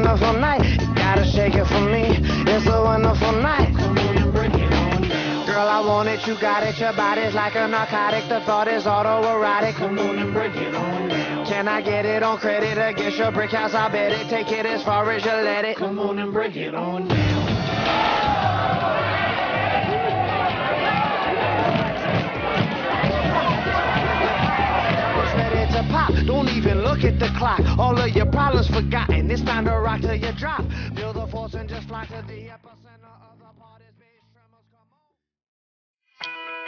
wonderful night. You gotta shake it for me. It's a wonderful night. Come on and break it on down. Girl, I want it, you got it. Your body's like a narcotic. The thought is autoerotic. Come on and break it on down. Can I get it on credit against your brick house? I bet it. Take it as far as you let it. Come on and break it on down. Pop, don't even look at the clock. All of your problems forgotten. It's time to rock till you drop. Feel the force and just fly to the epicenter of the party's bass tremors. Come on.